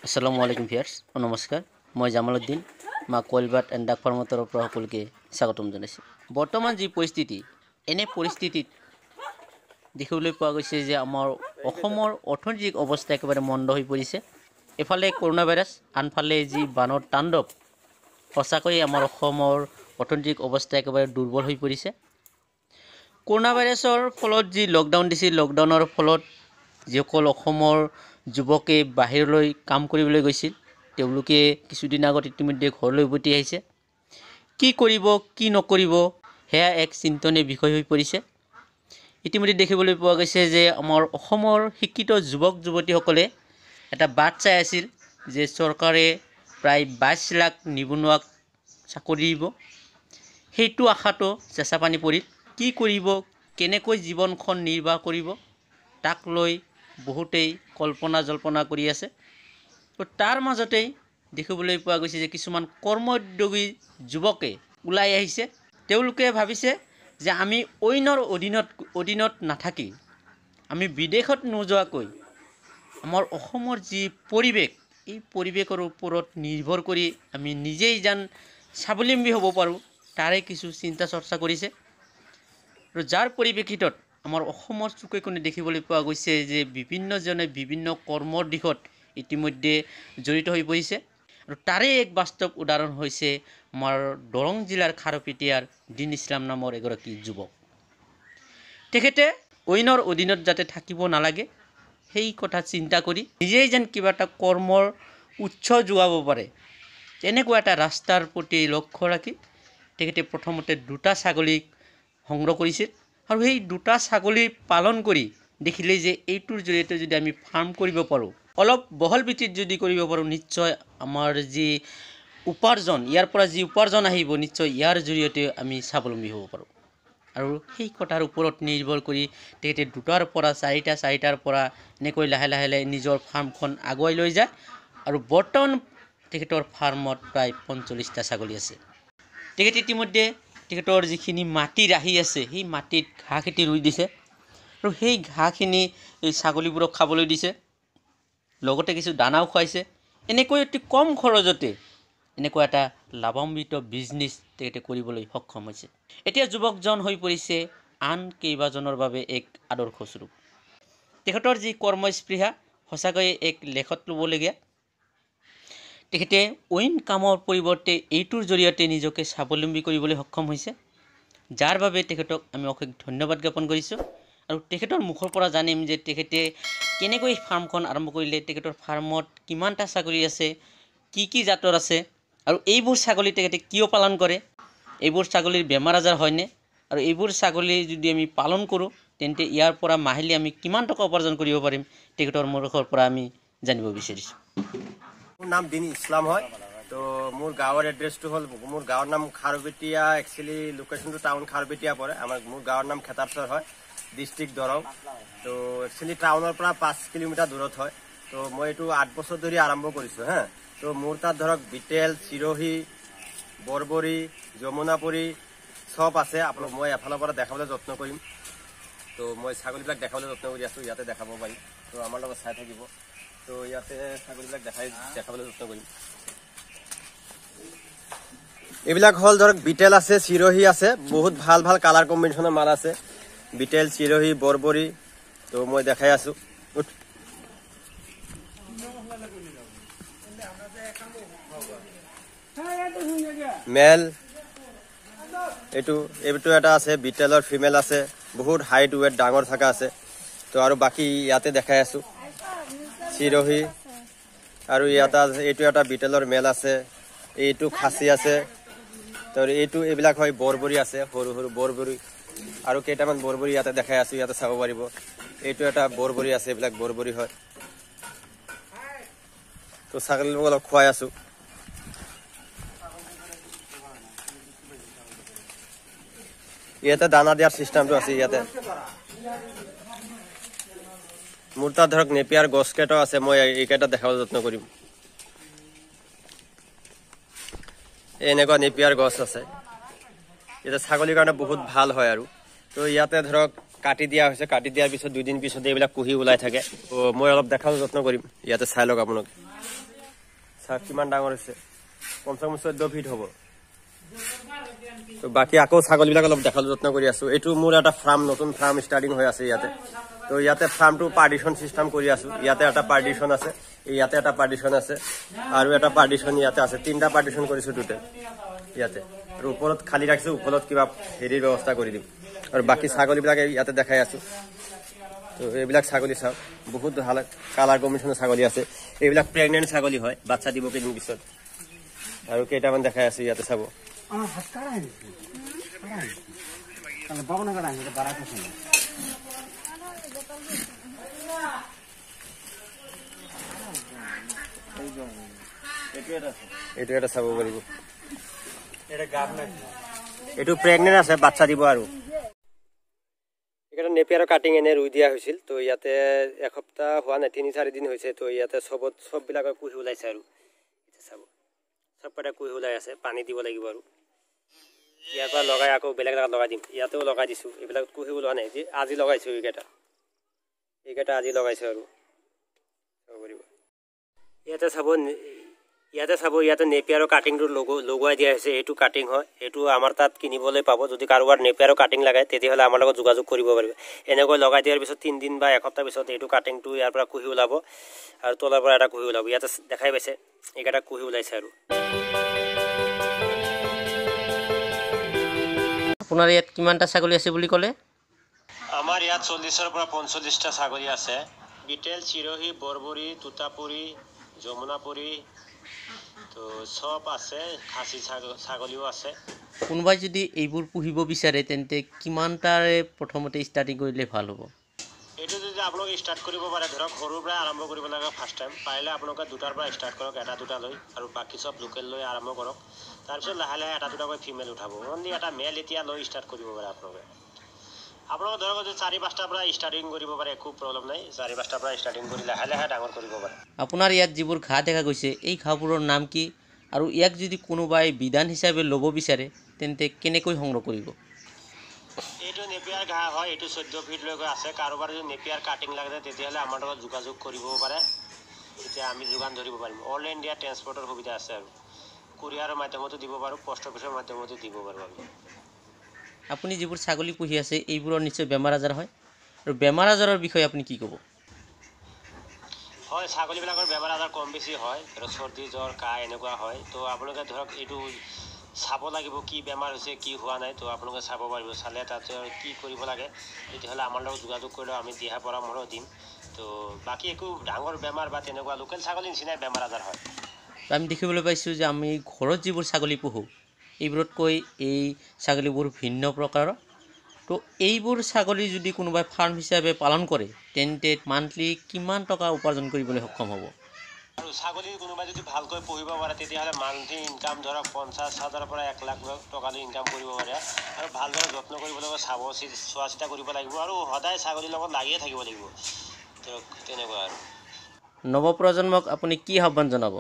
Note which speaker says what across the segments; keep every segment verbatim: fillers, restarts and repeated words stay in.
Speaker 1: Assalamu alaikum viewers. নমস্কাৰ মই জামাল উদ্দিন মা কোৱাইল এণ্ড ডাক ফাৰ্মৰ তৰফৰ পৰা সকলোকে স্বাগতম জনাইছোঁ। বৰ্তমান যি পৰিস্থিতি এনে পৰিস্থিতিত দেখিবলৈ পোৱা গৈছে যে আমাৰ অসমৰ অৰ্থনৈতিক অৱস্থা একেবাৰে মন্দ হৈ পৰিছে। এফালে কৰোনা ভাইৰাছ আনফালে যি বানৰ তাণ্ডৱ সঁচাকৈ আমাৰ অসমৰ অৰ্থনৈতিক অৱস্থা একেবাৰে দুৰ্বল হৈ পৰিছে। কৰোনা ভাইৰাছৰ ফলত যি লকডাউন দিছিল লকডাউনৰ ফলত যিসকল অসমৰ যুৱকে বাহিৰলৈ কাম কৰিবলৈ গৈছিল তেওঁলোকে কিছুদিন আগত ইতিমধ্যে ঘৰলৈ উভতি আহিছে। কি কৰিব কি নকৰিব হেয়া এক চিন্তনীয় বিষয় হৈ পৰিছে। ইতিমধ্যে দেখিবলৈ পোৱা গৈছে যে আমাৰ অসমৰ শিক্ষিত যুৱক যুৱতীসকলে এটা বাট চাই আছিল যে চৰকাৰে প্ৰায় বাইছ লাখ নিবনুৱাক চাকৰি দিব। সেইটো আশাটো চেঁচা পানী পৰিল। কি কৰিব কেনেকৈ জীৱনখন নিৰ্বাহ কৰিব তাক লৈ বহুতেই কল্পনা জল্পনা কৰি আছে। তো তাৰ মাজতেই দেখিবলৈ পোৱা গৈছে যে কিছুমান কৰ্মোদ্যোগী যুৱকে ওলাই আহিছে। তেওঁলোকে ভাবিছে যে আমি অন্যৰ অধীনত অধীনত নাথাকি আমি বিদেশত নোযোৱাকৈ আমাৰ অসমৰ যি পৰিৱেশ এই পৰিৱেশৰ ওপৰত নিৰ্ভৰ কৰি আমি নিজেই যেন স্বাৱলম্বী হ'ব পাৰোঁ তাৰে কিছু চিন্তা চৰ্চা কৰিছে। আৰু যাৰ পৰিপ্ৰেক্ষিতত আমাৰ অসমৰ চুকে কোণে দেখিবলৈ পোৱা গৈছে যে বিভিন্নজনে বিভিন্ন কৰ্মৰ দিশত ইতিমধ্যে জড়িত হৈ পৰিছে। আৰু তাৰে এক বাস্তৱ উদাহৰণ হৈছে আমাৰ দৰং জিলাৰ খাৰুপেটিয়াৰ দিন ইছলাম নামৰ এগৰাকী যুৱক। তেখেতে অন্যৰ অধীনত যাতে থাকিব নালাগে সেই কথা চিন্তা কৰি নিজেই যেন কিবা এটা কৰ্মৰ উৎস যোগাব পাৰে তেনেকুৱা এটা ৰাস্তাৰ প্ৰতি লক্ষ্য ৰাখি তেখেতে প্ৰথমতে দুটা ছাগলী সংগ্ৰহ কৰিছিল। আৰু সেই দুটা ছাগলী পালন কৰি দেখিলে যে এইটোৰ জৰিয়তে যদি আমি ফাৰ্ম কৰিব পাৰোঁ অলপ বহল ভিত্তিত যদি কৰিব পাৰোঁ নিশ্চয় আমাৰ যি উপাৰ্জন ইয়াৰ পৰা যি উপাৰ্জন আহিব নিশ্চয় ইয়াৰ জৰিয়তে আমি স্বাৱলম্বী হ'ব পাৰোঁ। আৰু সেই কথাৰ ওপৰত নিৰ্ভৰ কৰি তেখেতে দুটাৰ পৰা চাৰিটা চাৰিটাৰ পৰা এনেকৈ লাহে লাহে লাহে নিজৰ ফাৰ্মখন আগুৱাই লৈ যায়। আৰু বৰ্তমান তেখেতৰ ফাৰ্মত প্ৰায় পঞ্চল্লিছটা ছাগলী আছে। তেখেতে ইতিমধ্যে তেখেতৰ যিখিনি মাটি ৰাহি আছে সেই মাটিত ঘাঁহ খেতি ৰুই দিছে আৰু সেই ঘাঁহখিনি এই ছাগলীবোৰক খাবলৈ দিছে, লগতে কিছু দানাও খুৱাইছে। এনেকৈ অতি কম খৰচতে এনেকুৱা এটা লাভান্বিত বিজনেছ তেখেতে কৰিবলৈ সক্ষম হৈছে। এতিয়া যুৱকজন হৈ পৰিছে আন কেইবাজনৰ বাবে এক আদৰ্শস্বৰূপ। তেখেতৰ যি কৰ্মস্পৃহা সঁচাকৈয়ে এক লেখত ল'বলগীয়া। তেখেতে অইন কামৰ পৰিৱৰ্তে এইটোৰ জৰিয়তে নিজকে স্বাৱলম্বী কৰিবলৈ সক্ষম হৈছে, যাৰ বাবে তেখেতক আমি অশেষ ধন্যবাদ জ্ঞাপন কৰিছোঁ। আৰু তেখেতৰ মুখৰ পৰা জানিম যে তেখেতে কেনেকৈ ফাৰ্মখন আৰম্ভ কৰিলে, তেখেতৰ ফাৰ্মত কিমানটা ছাগলী আছে, কি কি জাতৰ আছে, আৰু এইবোৰ ছাগলী তেখেতে কিয় পালন কৰে, এইবোৰ ছাগলীৰ বেমাৰ আজাৰ হয়নে, আৰু এইবোৰ ছাগলী যদি আমি পালন কৰোঁ তেন্তে ইয়াৰ পৰা মাহিলী আমি কিমান টকা উপাৰ্জন কৰিব পাৰিম তেখেতৰ মুখৰ পৰা আমি জানিব বিচাৰিছোঁ।
Speaker 2: মোৰ নাম দিন ইছলাম হয়। তো মোৰ গাঁৱৰ এড্ৰেছটো হ'ল মোৰ গাঁৱৰ নাম খাৰুপেটিয়া। একচুৱেলি লোকেশ্যনটো টাউন খাৰুপেটিয়া পৰে। আমাৰ মোৰ গাঁৱৰ নাম খেতাৰচৰ হয়, ডিষ্ট্ৰিক্ট দৰং। তো একচুৱেলি টাউনৰ পৰা পাঁচ কিলোমিটাৰ দূৰত হয়। তো মই এইটো আঠ বছৰ ধৰি আৰম্ভ কৰিছোঁ হা। তো মোৰ তাত ধৰক বিটেল, চিৰহি, বৰবৰী, যমুনাপুৰী চব আছে। আপোনাক মই এফালৰ পৰা দেখাবলৈ যত্ন কৰিম। তো মই ছাগলীবিলাক দেখাবলৈ যত্ন কৰি আছোঁ, ইয়াতে দেখাব পাৰিম। তো আমাৰ লগত চাই থাকিব। তো ইয়াতে ছাগলীবিলাক দেখাই দেখাবলৈ যত্ন কৰিম। এইবিলাক হ'ল ধৰক বিটেল আছে, চিৰহি আছে, বহুত ভাল ভাল কালাৰ কম্বিনেশ্যনৰ মাল আছে। বিটেল, চিৰহি, বৰবৰী। তো মই দেখাই আছোঁ। মেল এইটো এইটো এটা আছে, বিটেলৰ ফিমেল আছে, বহুত হাইট ৱেট ডাঙৰ থকা আছে। তো আৰু বাকী ইয়াতে দেখাই আছোঁ চিৰহি। আৰু ইয়াত এইটো এটা বিটেলৰ মেল আছে, এইটো খাচী আছে। তো এইটো এইবিলাক হয় বৰবৰী আছে, সৰু সৰু বৰবৰী। আৰু কেইটামান বৰবৰী ইয়াতে দেখাই আছোঁ, ইয়াতে চাব পাৰিব। এইটো এটা বৰবৰী আছে, এইবিলাক বৰবৰী হয়। তো ছাগলীবোৰ অলপ খুৱাই আছোঁ। ইয়াতে দানা দিয়াৰ চিষ্টেমটো আছে। ইয়াতে মোৰ তাত ধৰক নেপিয়াৰ গছ কেইটাও আছে, মই এইকেইটা দেখাবলৈ যত্ন কৰিম। এনেকুৱা নেপিয়াৰ গছ আছে, এতিয়া ছাগলীৰ কাৰণে বহুত ভাল হয়। আৰু তো ইয়াতে ধৰক কাটি দিয়া হৈছে, কাটি দিয়াৰ পিছত দুদিন পিছত এইবিলাক কুহি ওলাই থাকে। তো মই অলপ দেখাবলৈ যত্ন কৰিম, ইয়াতে চাই লওক আপোনালোকে। চাওক কিমান ডাঙৰ হৈছে কমচে কম চৈধ্য ফিট হ'ব তো বাকি আকৌ ছাগলীবিলাক অলপ দেখাল যত্ন কৰি আছো এইটো মোৰ এটা ফাৰ্ম নতুন ফাৰ্ম ষ্টাৰ্টিং হৈ আছে ইয়াতে তো ইয়াতে ফাৰ্মটো পাৰ্টিশন সিস্টেম কৰি আছো ইয়াতে এটা পাৰ্টিশন আছে ইয়াতে এটা পাৰ্টিশন আছে আৰু এটা পাৰ্টিশন ইয়াতে আছে তিনটা পাৰ্টিশন কৰিছো টোটেল ইয়াতে আৰু ওপৰত খালি ৰাখিছো ওপৰত কিবা হেৰিৰ ব্যৱস্থা কৰি দিম আৰু বাকি ছাগলীবিলাক ইয়াতে দেখাই আছো তো এইবিলাক ছাগলী চাওক বহুত ভাল কালাৰ কম্বিনেশ্যনৰ ছাগলী আছে এইবিলাক প্ৰেগনেন্ট ছাগলী হয় বাচ্চা দিব কেইদিন পিছত আৰু কেইটামান দেখাই আছো ইয়াতে চাব এইটো এটা চাব পাৰিব এইটো প্ৰেগনেন্ট আছে বাচ্চা দিব আৰু এটা নেপিয়াৰৰ কাটিং এনে ৰুই দিয়া হৈছিল তো ইয়াতে এসপ্তাহ হোৱা নাই তিনি চাৰি দিন হৈছে তো ইয়াতে চবত চববিলাকৰ কুহি ওলাইছে আৰু চাব চবটা কুহি ওলাই আছে পানী দিব লাগিব আৰু ইয়াৰ পৰা লগাই আকৌ বেলেগ জেগাত লগাই দিম ইয়াতেও লগাই দিছোঁ এইবিলাক কুহি ওলোৱা নাই যে আজি লগাইছোঁ এইকেইটা এইকেইটা আজি লগাইছোঁ আৰু চাব পাৰিব ইয়াতে চাব ইয়াতে চাব ইয়াতে নেপিয়াৰৰ কাটিংটো লগো লগোৱাই দিয়া হৈছে এইটো কাটিং হয় এইটো আমাৰ তাত কিনিবলৈ পাব যদি কাৰোবাৰ নেপিয়াৰৰ কাটিং লাগে তেতিয়াহ'লে আমাৰ লগত যোগাযোগ কৰিব পাৰিব এনেকৈ লগাই দিয়াৰ পিছত তিনিদিন বা এসপ্তাহ পিছত এইটো কাটিংটো ইয়াৰ পৰা কুহি ওলাব আৰু তলৰ পৰা এটা কুহি ওলাব ইয়াতে দেখাই পাইছে এইকেইটা কুহি ওলাইছে আৰু
Speaker 1: আপোনাৰ ইয়াত কিমানটা ছাগলী আছে বুলি ক'লে
Speaker 2: আমাৰ ইয়াত চল্লিছৰ পৰা পঞ্চল্লিছটা ছাগলী আছে বিটেল চিৰহী বৰবৰী তুতাপুৰী যমুনাপুৰী তো সব আছে খাচী ছাগলীও আছে
Speaker 1: কোনোবাই যদি এইবোৰ পুহিব বিচাৰে তেন্তে কিমানটাৰে প্ৰথমতে ষ্টাৰ্টিং কৰিলে ভাল হ'ব
Speaker 2: এইটো যদি আপোনালোকে ষ্টাৰ্ট কৰিব পাৰে ধৰক সৰুৰ পৰা আৰম্ভ কৰিব লাগে ফাৰ্ষ্ট টাইম পাৰিলে আপোনালোকে দুটাৰ পৰা ষ্টাৰ্ট কৰক এটা দুটা লৈ আৰু বাকী চব লোকেল লৈ আৰম্ভ কৰক তাৰপিছত লাহে লাহে এটা দুটাকৈ ফিমেল উঠাব অনলি এটা মেল এতিয়া লৈ ষ্টাৰ্ট কৰিব পাৰে আপোনালোকে আপোনালোকে ধৰক যদি চাৰি পাঁচটাৰ পৰা ষ্টাৰ্টিং কৰিব পাৰে একো প্ৰব্লেম নাই চাৰি পাঁচটাৰ পৰা ষ্টাৰ্টিং কৰি লাহে লাহে ডাঙৰ কৰিব পাৰে
Speaker 1: আপোনাৰ ইয়াত যিবোৰ ঘাঁহ দেখা গৈছে এই ঘাঁহবোৰৰ নাম কি আৰু ইয়াক যদি কোনোবাই বিধান হিচাপে ল'ব বিচাৰে তেন্তে কেনেকৈ সংগ্ৰহ কৰিব
Speaker 2: এইটো নেপিয়াৰ ঘাঁহ হয় এইটো চৈধ্য ফিটলৈকে আছে কাৰোবাৰ যদি নেপিয়াৰ কাটিং লাগে তেতিয়াহ'লে আমাৰ লগত যোগাযোগ কৰিব পাৰে তেতিয়া আমি যোগান ধৰিব পাৰিম অল ইণ্ডিয়া ট্ৰেন্সপৰ্টৰ সুবিধা আছে আৰু কুৰিয়াৰৰ মাধ্যমতো দিব পাৰোঁ পোষ্ট অফিচৰ মাধ্যমতো দিব পাৰোঁ আমি
Speaker 1: আপুনি যিবোৰ ছাগলী পুহি আছে এইবোৰৰ নিশ্চয় বেমাৰ আজাৰ হয় আৰু বেমাৰ আজাৰৰ বিষয়ে আপুনি কি ক'ব
Speaker 2: হয় ছাগলীবিলাকৰ বেমাৰ আজাৰ কম বেছি হয় ধৰক চৰ্দি জ্বৰ কাহ এনেকুৱা হয় তো আপোনালোকে ধৰক এইটো চাব লাগিব কি বেমাৰ হৈছে কি হোৱা নাই তো আপোনালোকে চাব পাৰিব চালে তাতে কি কৰিব লাগে তেতিয়াহ'লে আমাৰ লগত যোগাযোগ কৰিলেও আমি দিহা পৰামৰ্শ দিম তো বাকী একো ডাঙৰ বেমাৰ বা তেনেকুৱা লোকেল ছাগলীৰ নিচিনাই বেমাৰ আজাৰ হয়
Speaker 1: আমি দেখিবলৈ পাইছোঁ যে আমি ঘৰত যিবোৰ ছাগলী পুহোঁ এইবোৰতকৈ এই ছাগলীবোৰ ভিন্ন প্ৰকাৰৰ তো এইবোৰ ছাগলী যদি কোনোবাই ফাৰ্ম হিচাপে পালন কৰে তেন্তে মান্থলি কিমান টকা উপাৰ্জন কৰিবলৈ সক্ষম হ'ব
Speaker 2: আৰু ছাগলী কোনোবাই যদি ভালকৈ পুহিব পাৰে তেতিয়াহ'লে মান্থলি ইনকাম ধৰক পঞ্চাছ হাজাৰৰ পৰা এক লাখ টকালৈ ইনকাম কৰিব পাৰে আৰু ভালদৰে যত্ন কৰিব লাগিব চাব চোৱা চিতা কৰিব লাগিব আৰু সদায় ছাগলীৰ লগত লাগিয়ে থাকিব লাগিব ধৰক তেনেকুৱা আৰু
Speaker 1: নৱপ্ৰজন্মক আপুনি কি আহ্বান জনাব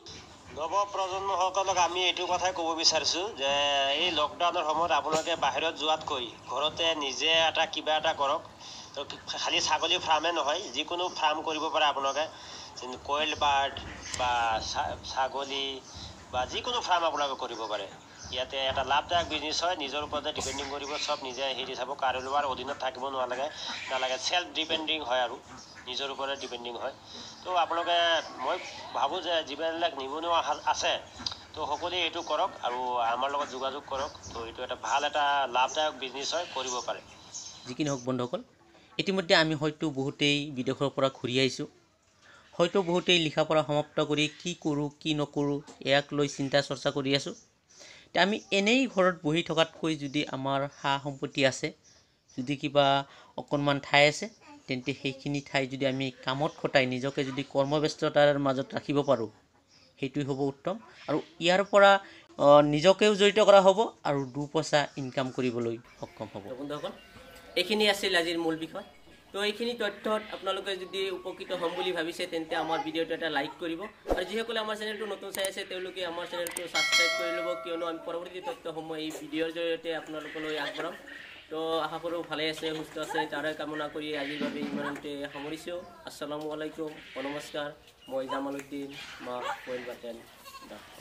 Speaker 2: নৱপ্ৰজন্মসকলক আমি এইটো কথাই ক'ব বিচাৰিছোঁ যে এই লকডাউনৰ সময়ত আপোনালোকে বাহিৰত যোৱাতকৈ ঘৰতে নিজে এটা কিবা এটা কৰক তো খালি ছাগলী ফাৰ্মে নহয় যিকোনো ফাৰ্ম কৰিব পাৰে আপোনালোকে যেনে কইল বাৰ্ড বা ছাগলী বা যিকোনো ফাৰ্ম আপোনালোকে কৰিব পাৰে ইয়াতে এটা লাভদায়ক বিজনেছ হয় নিজৰ ওপৰতে ডিপেণ্ডিং কৰিব চব নিজে হেৰি চাব কাৰোবাৰ অধীনত থাকিব নালাগে নালাগে চেল্ফ ডিপেণ্ডিং হয় আৰু নিজৰ ওপৰতে ডিপেণ্ডিং হয় তো আপোনালোকে মই ভাবোঁ যে যিবিলাক নিবনুৱা আছে তো সকলোৱে এইটো কৰক আৰু আমাৰ লগত যোগাযোগ কৰক তো এইটো এটা ভাল এটা লাভদায়ক বিজনেছ হয় কৰিব পাৰে
Speaker 1: যি কি নহওক বন্ধুসকল ইতিমধ্যে আমি হয়তো বহুতেই বিদেশৰ পৰা ঘূৰি আহিছোঁ হয়তো বহুতেই লিখা পঢ়া সমাপ্ত কৰি কি কৰোঁ কি নকৰোঁ ইয়াক লৈ চিন্তা চৰ্চা কৰি আছোঁ এতিয়া আমি এনেই ঘৰত বহি থকাতকৈ যদি আমাৰ সা সম্পত্তি আছে যদি কিবা অকণমান ঠাই আছে তেন্তে সেইখিনি ঠাই যদি আমি কামত খটাই নিজকে যদি কৰ্মব্যস্ততাৰ মাজত ৰাখিব পাৰোঁ সেইটোই হ'ব উত্তম আৰু ইয়াৰ পৰা নিজকেও জড়িত কৰা হ'ব আৰু দুপইচা ইনকাম কৰিবলৈ সক্ষম হ'ব বন্ধুসকল এইখিনি আছিল আজিৰ মূল বিষয় তো এইখিনি তথ্যত আপোনালোকে যদি উপকৃত হ'ম বুলি ভাবিছে তেন্তে আমাৰ ভিডিঅ'টো এটা লাইক কৰিব আৰু যিসকলে আমাৰ চেনেলটো নতুন চাই আছে তেওঁলোকে আমাৰ চেনেলটো ছাবস্ক্ৰাইব কৰি ল'ব কিয়নো আমি পৰৱৰ্তী তথ্যসমূহ এই ভিডিঅ'ৰ জৰিয়তে আপোনালোকলৈ আগবঢ়াম তো আশা কৰোঁ ভালে আছে সুস্থ আছে তাৰে কামনা কৰি আজিৰ বাবে ইমানতে সামৰিছোঁ। আসসালামু আলাইকুম, নমস্কাৰ। মই জামাল উদ্দিন, মা কোয়েল বাটেন।